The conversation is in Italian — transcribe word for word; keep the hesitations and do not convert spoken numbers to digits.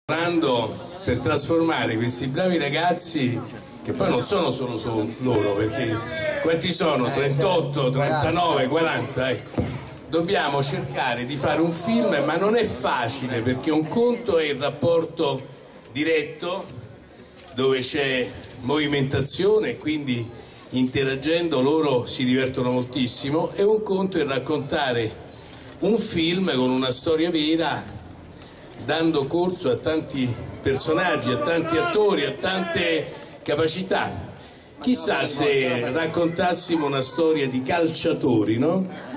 Per trasformare questi bravi ragazzi, che poi non sono solo, solo loro, perché quanti sono? trentotto, trentanove, quaranta, ecco. Dobbiamo cercare di fare un film, ma non è facile, perché un conto è il rapporto diretto, dove c'è movimentazione e quindi interagendo loro si divertono moltissimo, e un conto è raccontare un film con una storia vera, dando corso a tanti personaggi, a tanti attori, a tante capacità. Chissà se raccontassimo una storia di calciatori, no?